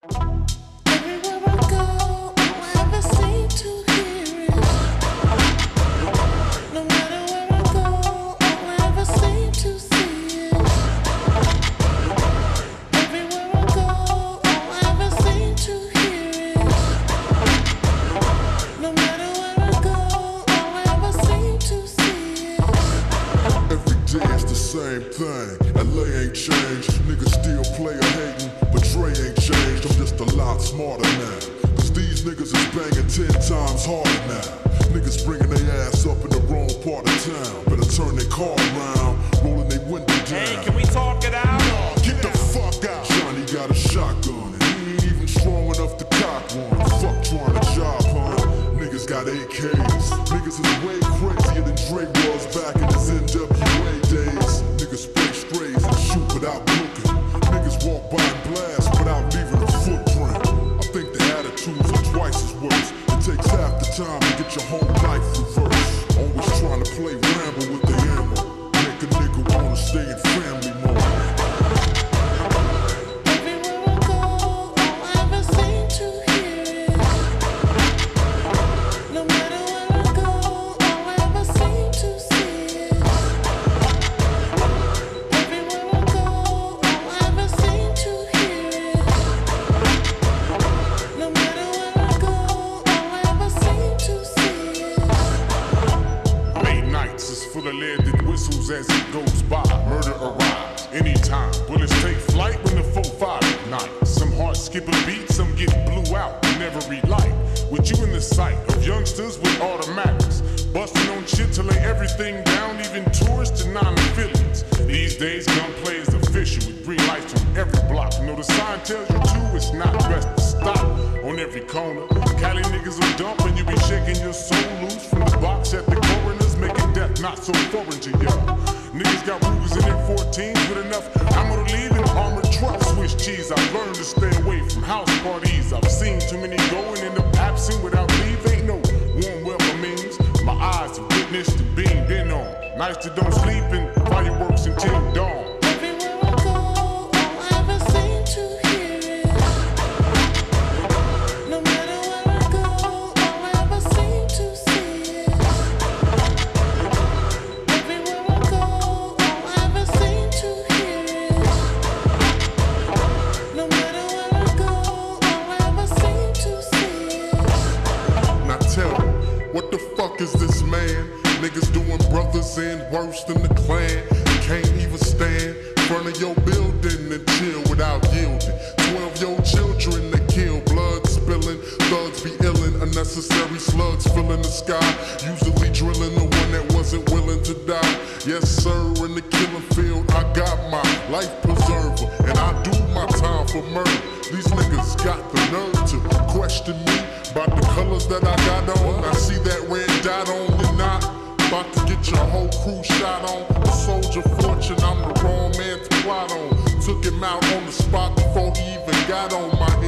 Everywhere I go, all I ever seem to hear is. No matter where I go, all I ever seem to see is. Everywhere I go, all I ever seem to hear is. No matter where I go, all I ever seem to see is. Every day it's the same thing. LA ain't changed. Niggas still play a hating, but Dre ain't changed. I'm just a lot smarter now. Cause these niggas is banging 10 times harder now. Niggas bringing their ass up in the wrong part of town. Better turn their car around, rolling their window down. Hey, can we talk it out? Nah, get the fuck out. Johnny got a shotgun, and he ain't even strong enough to cock one. Fuck trying to job, huh? Niggas got AKs. Niggas is way crazier than Dre was back in his NWA days. Niggas spray strays and shoot without looking. Niggas walk by and blast without leaving a footprint. I think the attitudes are twice as worse. It takes half the time to get your whole life reversed. Always trying to play ramble with the ammo. Make a nigga wanna stay in family mode. Everywhere I go, all I ever seem to hear is. No matter where I go, all I ever seem to see is. Everywhere I go, all I ever seem to hear is. No matter where I go, all I ever seem to see is. Late nights is full of lead that whistles as it goes by. Murder arrives anytime. Bullets take flight when the 4-5 ignite. Some hearts skip a beat, some get blew out and never relight. With you in the sight of youngsters with automatics, busting on shit to lay everything down, even tourists and non-affiliates. These days gunplay is official with green lights on every block. You know the sign tells you to, it's not best to stop on every corner. Cali niggas will dump and you be shaking your soul loose from the box at the coroners, making death not so foreign to y'all. Niggas got Rugers and M14s with enough ammo to lead in armored trucks. Swiss cheese, I've learned to stay away from house parties. I've seen too many go and end up absent without leave. Ain't no warm welcomings. My eyes have witnessed the being been on. Nights that don't sleep and fireworks until dawn. Everywhere I go, all I ever seem to hear is. No matter where I go, all I ever seem to see is. Everywhere I go, all I ever seem to hear is. No matter where I go, all I ever seem to see is. Now tell me, what the fuck is this man? Niggas doing brothers in worse than the Klan. Can't even stand in front of your building and chill without yielding. 12 your children that kill, blood spilling. Thugs be illin', unnecessary slugs filling the sky. Usually drilling the one that wasn't willing to die. Yes sir, in the killing field I got my life preserver, and I do my time for murder. These niggas got the nerve to question me about the colors that I got on. I see that red dot on the knot. About to get your whole crew shot on. A soldier fortune, I'm the wrong man to plot on. Took him out on the spot before he even got on my